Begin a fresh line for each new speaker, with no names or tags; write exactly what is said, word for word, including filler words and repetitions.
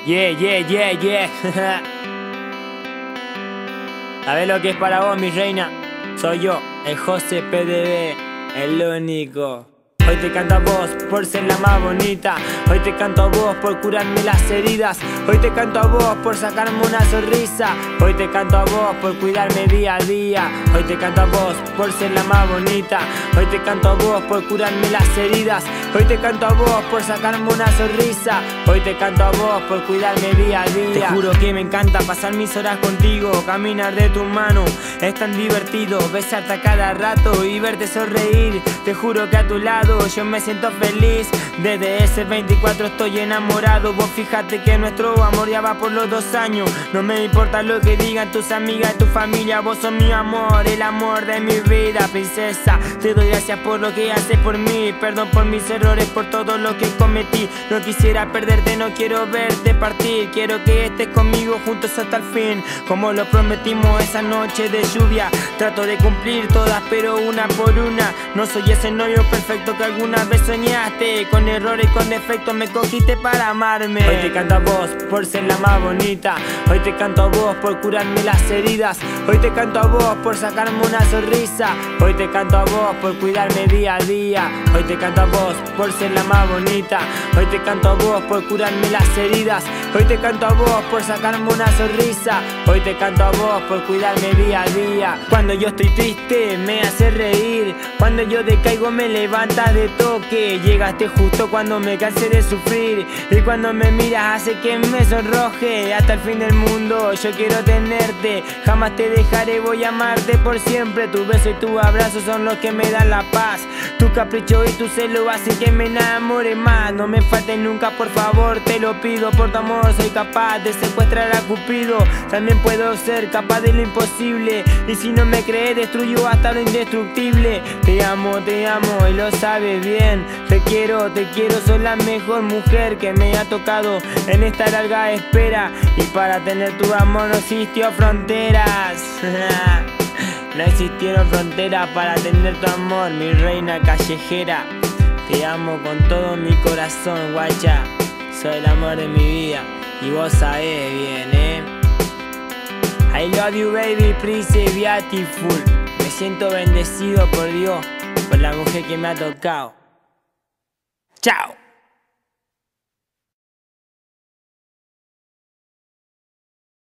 Yeah, yeah, yeah, yeah. ¿Sabes lo que es para vos, mi reina? Soy yo, el José P D B, el único. Hoy te canto a vos por ser la más bonita. Hoy te canto a vos por curarme las heridas. Hoy te canto a vos por sacarme una sonrisa. Hoy te canto a vos por cuidarme día a día. Hoy te canto a vos por ser la más bonita. Hoy te canto a vos por curarme las heridas. Hoy te canto a vos por sacarme una sonrisa. Hoy te canto a vos por cuidarme día a día. Te juro que me encanta pasar mis horas contigo, caminar de tu mano, es tan divertido besarte a cada rato y verte sonreír. Te juro que a tu lado yo me siento feliz. Desde ese veinticuatro estoy enamorado. Vos fíjate que nuestro amor ya va por los dos años. No me importa lo que digan tus amigas y tu familia. Vos sos mi amor, el amor de mi vida, princesa. Te doy gracias por lo que haces por mí. Perdón por mis errores, por todo lo que cometí. No quisiera perderte, no quiero verte partir. Quiero que estés conmigo juntos hasta el fin, como lo prometimos esa noche de lluvia. Trato de cumplir todas, pero una por una. No soy ese novio perfecto que alguna vez soñaste. Con errores y con defectos me cogiste para amarme. Hoy te canto a vos por ser la más bonita. Hoy te canto a vos por curarme las heridas. Hoy te canto a vos por sacarme una sonrisa. Hoy te canto a vos por cuidarme día a día. Hoy te canto a vos por ser la más bonita. Hoy te canto a vos por curarme las heridas. Hoy te canto a vos por sacarme una sonrisa. Hoy te canto a vos por cuidarme día a día. Cuando yo estoy triste me hace reír. Cuando yo decaigo me levantas de toque. Llegaste justo cuando me cansé de sufrir. Y cuando me miras hace que me sonroje. Hasta el fin del mundo yo quiero tenerte. Jamás te dejaré, voy a amarte por siempre. Tu beso y tu abrazo son los que me dan la paz. Tu capricho y tu celo hacen que me enamore más. No me faltes nunca, por favor, te lo pido. Por tu amor soy capaz de secuestrar a Cupido. También puedo ser capaz de lo imposible. Y si no me crees destruyo hasta lo indestructible. Te amo, te amo y lo sabes bien. Te quiero, te quiero, soy la mejor mujer que me ha tocado en esta larga espera. Y para tener tu amor no existió fronteras. No existieron fronteras para tener tu amor, mi reina callejera. Te amo con todo mi corazón, guacha. Soy el amor de mi vida y vos sabés bien, eh. I love you baby, pretty beautiful. Me siento bendecido por Dios, por la mujer que me ha tocado. Chao.